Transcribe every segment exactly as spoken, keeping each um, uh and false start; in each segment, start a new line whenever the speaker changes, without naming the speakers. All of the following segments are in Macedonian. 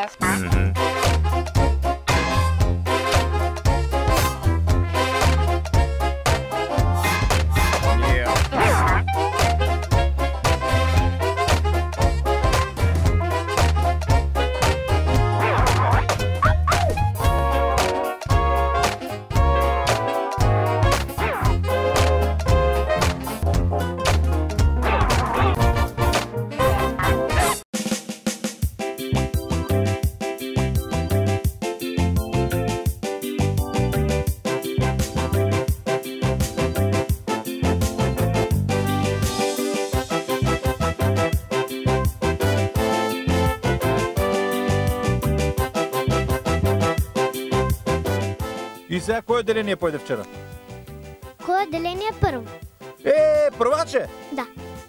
И сега кое отделение пойде вчера?
Кое отделение първо?
Е, прваче?
Да.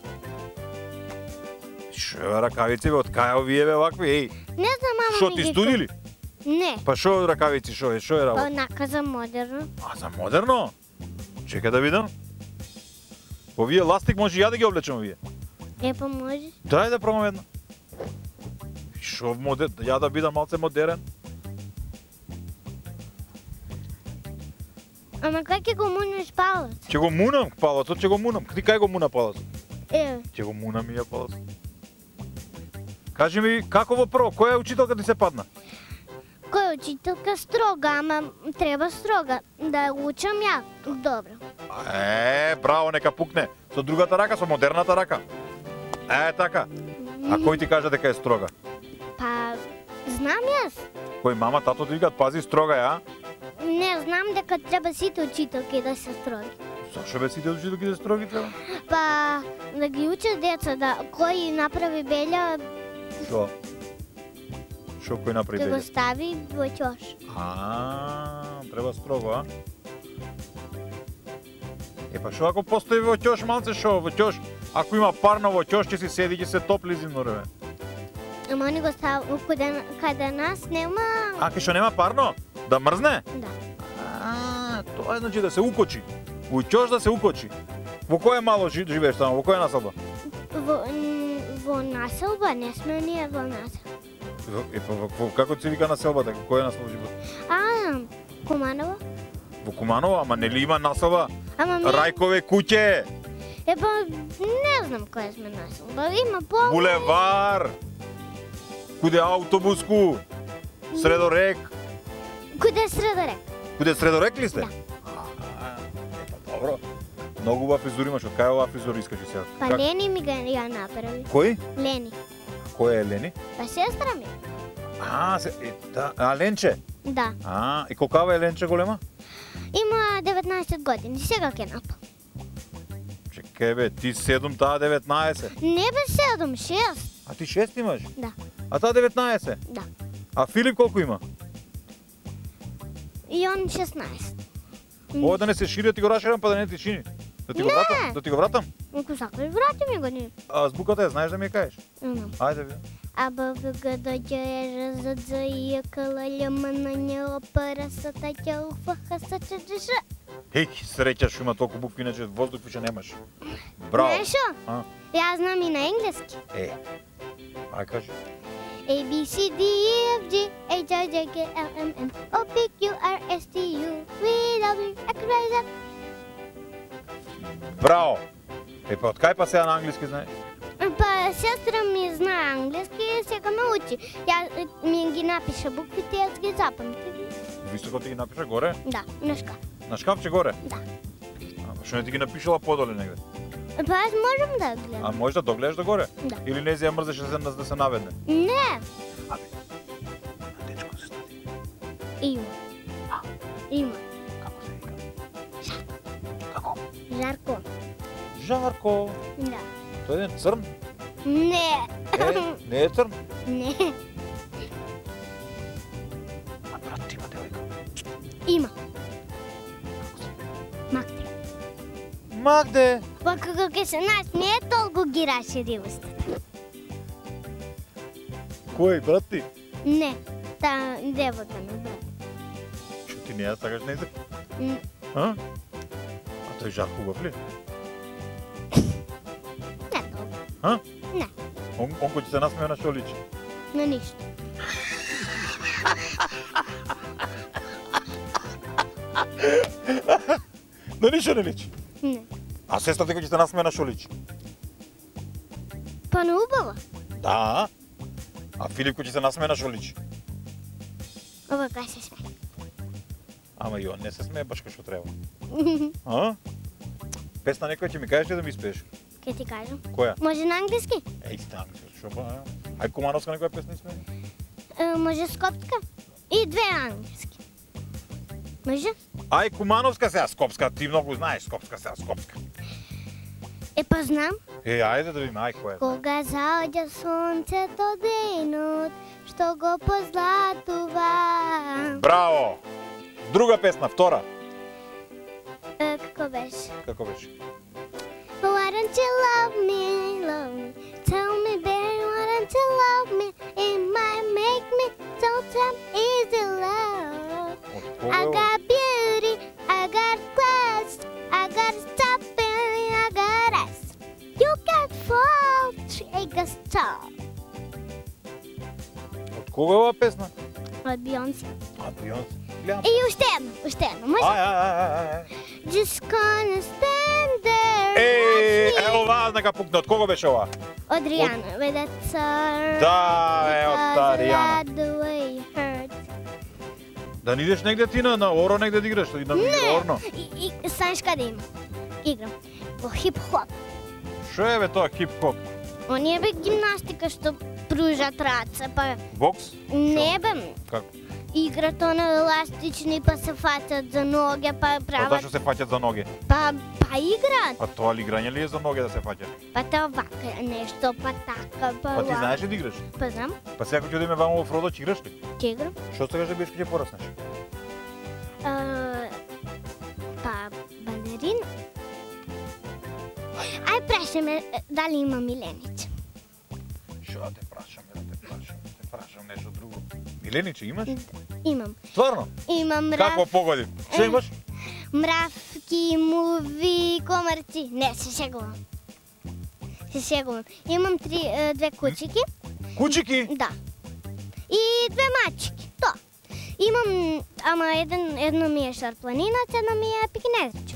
Шо бе, ракавици бе, од кај овие бе вакви, еј?
Не знам, мама
Шо
ми
ти
ги
студили?
купи. Не.
Па шо ракавици, шо е, шо е работа?
Онака за модерно.
А за модерно? Чекай да видам. Овие ластик може ја да ги облечем овие.
Е, па може.
Дај да пробам една. Шо модер, ја да бидам малце модерен.
Ама как ќе го мунеш палец?
Ќе го мунам палецот, ќе го мунам. Ти кај го муна палецот?
Е.
Ќе го мунам и ја палецот. Кажи ми, како во прво, која учителка ти се падна?
Кој учителка строга, ама треба строга. Да го учам ја. Добро.
Е, браво, нека пукне. Со другата рака, со модерната рака. Е, така. А кој ти кажа дека е строга?
Па, знам јас.
Кој мама, тато ти викаат, пази строга е, а?
Не, знам дека треба сите учителки да се строги.
Зашо бе сите учителки да строги треба?
Па, да ги учат деца да кој направи белја,
Шо? Шо кој направи
да го
беле?
стави во ќош.
А, треба строго, а? Е, па шо ако постои во ќош малце, шо во ќош? Ако има парно во ќош, ќе си седи, ќе се топли зимно време.
Ама они го стави каде, каде нас нема.
А, ке шо нема парно? Да мрзне?
Да.
А, тоа е значи да се укочи. Во ќош да се укочи. Во кое мало жи- живееш таму? Во која населба?
Во, н- во населба, не сме ние во населба.
Е, па, во, во, како се вика населбата? Која населба живееш?
А, Куманово?
Во Куманово, ама нели има населба?
Ама ми...
Рајкове куќе,
Е, па, не знам која сме населба. Има по...
булевар, куде автобуску, средорек.
Куде средорек?
Куде средорек ли сте?
Да.
А, е, па добро. Многу убава фризура имаш, од кај оваа фризура искаш сега?
Па
Как-
Лени ми га ја направи.
Кој?
Лени.
Кој е Лени?
Па сестра ми.
А, се, е, да, а Ленче?
Да.
А, и колкава е Ленче голема?
Има деветнаесет години, сега ќе напа.
Чекај бе, ти седум, таа деветнаесет.
Не бе седум, шест.
А ти шест имаш?
Да.
А таа деветнаесет?
Да.
А Филип колку има?
И он шеснаесет.
Ова да не се шири, да ти го раширам, па да не ти чини. Да ти го
Не.
вратам? Да ти го вратам?
Ако сакаш, врати ми го ни.
А збуката е, знаеш да ми ја кажеш?
Имам.
Ајде бе.
А б в г д џ е ж з ц и к л л м н н о п р с т ќ у ф х с ч д ш.
Еј, среќа што има толку букви, иначе воздух више немаш. Браво.
Знаеш шо?
А?
Ја знам и на енглески.
Е. Ај кажи.
A, B, C, D, E, F, G, H, I, J, K, L, M, N, O, P, Q, R, S, T, U, V, W, X, Y, Z.
Браво. Е, па од кај па сега на англиски знаеш?
Па сестра ми знае англески и сега ме учи. Ја е, ми ги напиша буквите, јас ги запамтив.
Високо ти ги напиша горе?
Да, на шкаф.
На шкафче горе?
Да.
А, што не ти ги напишала подоле негде?
Па аз можам да
А
гледам.
можеш да догледаш до горе?
Да.
Или не ја мрзеш да се, да се наведне?
Не,
Абе, на дечко се стади.
има.
А?
Има.
Како се вика? Како?
Жарко.
Жарко.
Да.
Тој е црн?
Не.
Е, не е црн?
Не.
А брат ти има девојка.
Има.
Како се вика?
Макте.
Магде.
Па како ќе се насмее, толку ги рашири устата.
Кој, брат ти?
Не. Та девојка на брат.
Што ти не ја сакаш на език?
М,
А? А тој Жарко убав ли?
Не толку.
А?
Не.
Он, он кој ќе се насмее на што личи?
На ништо.
На ништо не личи.
Не.
А сестрата кој ќе се насмее на шо личи?
Па на убаво.
Да. А Филип кој ќе се насмее на шо личи?
Ова кај се смее.
Ама и он не се смее баш кај што треба. А? Песна некоја ќе ми кажеш ли да ми испееш?
Ке ти кажам.
Која?
Може на англиски?
Еј, стан, шо па? Ај Кумановска некоја песна испее?
Е, може скопска? И две англиски. Може?
Ај Кумановска сега, Скопска, ти многу знаеш Скопска сега, Скопска.
Е, па знам.
Е, ајде да видиме, ај која е.
Кога заоѓа сонцето денот, што го позлатува.
Браво! Друга песна, втора.
Е, како беше?
Како беше?
Why don't you love me, love me? Tell me, baby, why don't you love me? It might make me so damn easy love. I got beauty, I got class, I got stopping, I got ass. You got fault, I got stop.
Од кога е ова песна?
Од Бионсе.
А, Бионсе. Гледам.
И уште едно, уште едно, може?
Ај, ај, ај, ај.
Just gonna stand there.
Е,
watch me.
ево ваа нека пукне. Од кого беше ова?
Од Ријана, but that's alright.
Да, е од таа
Because I
Ријана.
like the way you hurt.
Да не идеш негде ти на, на Оро негде да играш, да играш Орно.
И, и знаеш каде има? Играм. Во хип-хоп.
Шо е бе тоа хип-хоп?
Оние бе гимнастика што пружат раце, па
Бокс?
не бе.
Како?
Играт на еластични, па се фатат за ноге, па
Па
прават.
зашто се фаќат за ноге?
Па, па играт.
Па тоа ли играње ли е за ноге да се фаќат?
Па тоа вака е нешто, па така, па
Па ти
ова.
знаеш ли да играш?
Па знам,
Па сега кога ќе одиме вамо во Фродо, ќе играш ли?
ќе играм.
Што сакаш да биеш кога ќе пораснеш?
А, па, балерин. Ај прашаме е, дали има миленич.
Шо да те прашам, да те прашам, да те прашам нешто друго. Милениче имаш?
Имам.
Стварно?
Имам
Какво
мрав,
погоди? Што имаш?
мравки, муви, комарци. Не, се шегувам. Се шегувам. Имам три, е, две кучики.
Кучики?
Да. И две мачки. Тоа. Имам, ама еден, едно ми е шарпланинец, едно ми е пекинезич.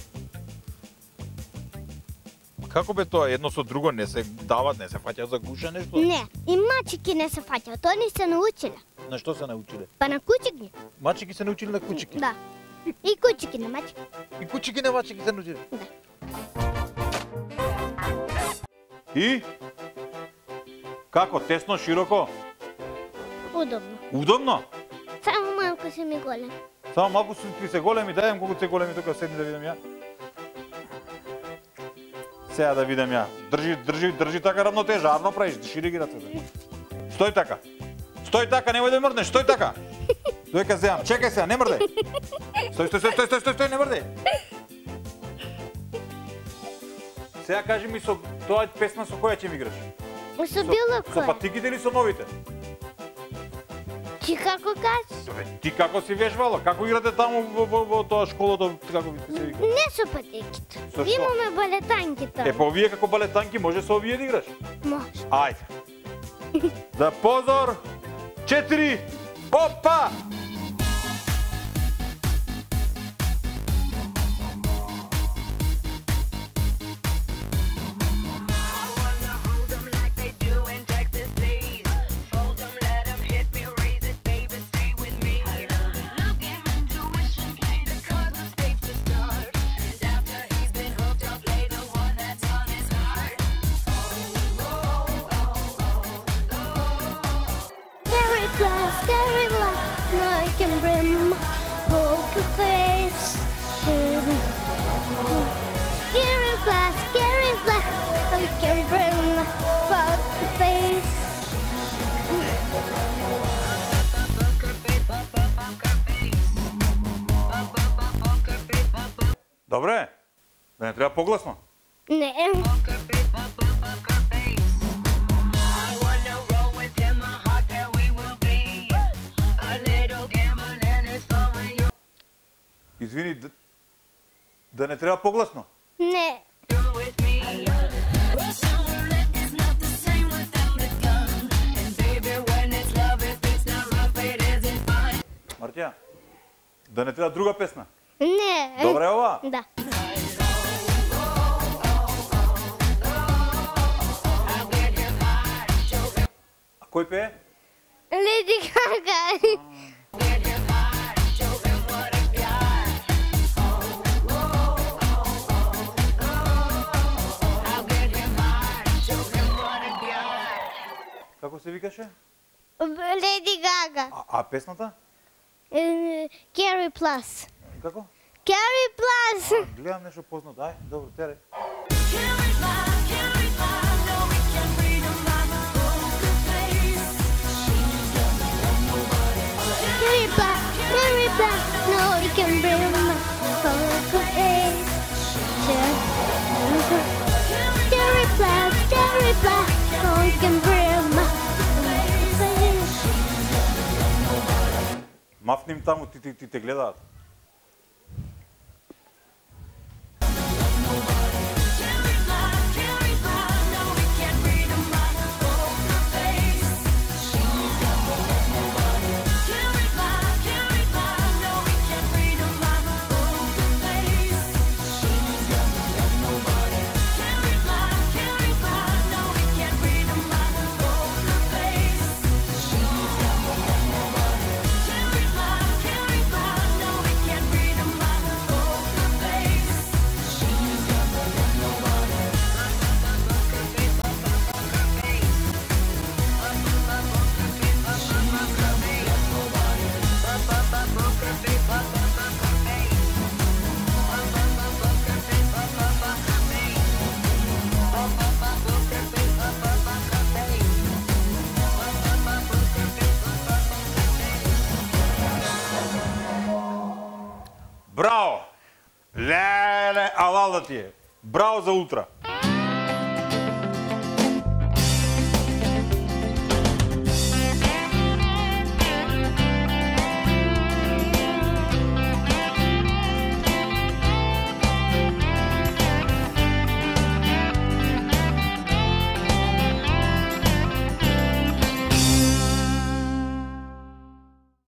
Како бе тоа? Едно со друго не се дават, не се фаќаат за гуша нешто?
Не, и мачики не се фаќаат, они се научиле.
На што се научиле?
Па на кучики.
Мачики се научиле на кучики?
Да. И кучики на мачки.
И кучики на мачики се научиле?
Да.
И? Како? Тесно, широко?
Удобно.
Удобно?
Само малку се ми голем.
Само малку се ти се големи, дајам колку се големи тука седни да видам ја. Сега да видам ја. Држи, држи, држи така равнотежа, арно правиш, шири ги рацете. Стој така. Стој така, немој да мрднеш, стој така. Доека земам, чекај сега, не мрдај. Стој, стој, стој, стој, стој, стој, стој, не мрдај. Сега кажи ми со тоа песна со која ќе ми играш?
Со било
Со
кој.
патиките или со новите?
Ти како кажеш?
Добре, ти како си вежбала? Како играте таму во, во, во тоа школото, како ви се вика?
Не со патиките.
Со што?
Имаме балетанките.
Е, па овие како балетанки може со овие да играш?
Може.
Ајде. За позор, четири, опа!
Scary glass, scary glass, like and brim, poker face. Scary glass, scary glass, like and brim, poker face.
Добре. Да не треба погласно.
Не.
Извини, да, да не треба погласно.
Не.
Да не треба друга песна?
Не.
Добре ова?
Да.
А кој пее?
Леди Гага.
Како се викаше?
Леди Гага.
А, а песната?
Carry Plus.
Како?
Carry Plus.
А, гледам нешто познато. Ај, добро, тере.
Carry Plus. Carry Plus. No, you can bring my poker face. Carry Plus. Carry Plus. No, you can bring my face.
Мафним таму, ти, ти, ти те гледаат. Браво! Леле, алал да ти е. Браво за утра.